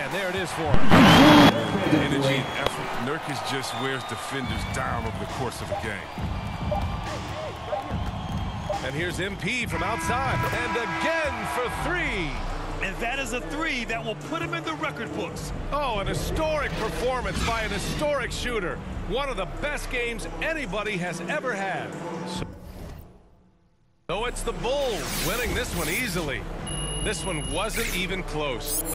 And there it is for him. Energy and effort. Nurkic just wears defenders down over the course of a game. And here's MP from outside. And again for three. And that is a three that will put him in the record books. Oh, an historic performance by an historic shooter. One of the best games anybody has ever had. So it's the Bulls winning this one easily. This one wasn't even close.